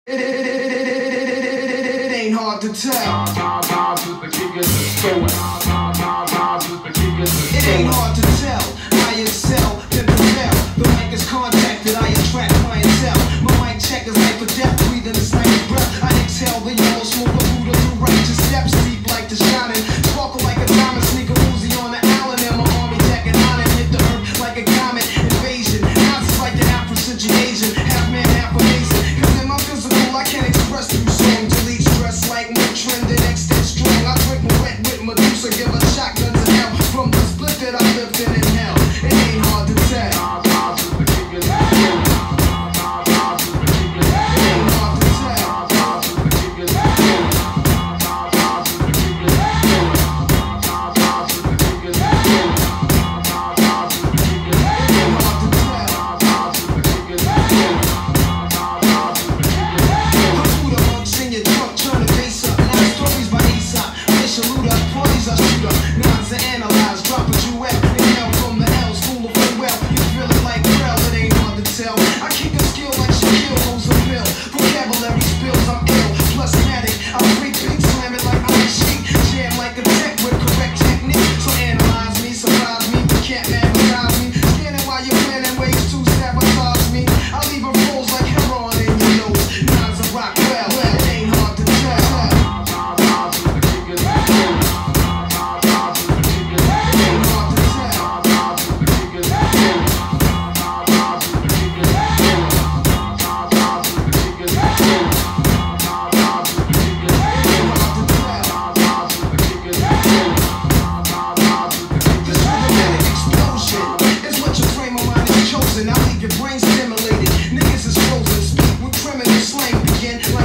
It ain't hard to tell. It ain't hard to tell. I excel, then prevail. The mic is contacted, I attract clientele. My mic check is life or death, breathing the same breath. I exhale the yellow smoke of Buddha through righteous steps, deep like the shining, sparkle like a diamond, sneaker Uzi on the island, and my army jacking on and hit the earth like a comet invasion. Nazis like the Afro-Central Asian, half man, half amazing. Cause in my physical, I can't express through song. Delete stress like more trend and extend strong. I drink my wet with Medusa, give her shotguns in hell from the split that I lived in hell. It ain't hard to tell. I'll leave your brain stimulated. Niggas is frozen, speak with criminal slang begin.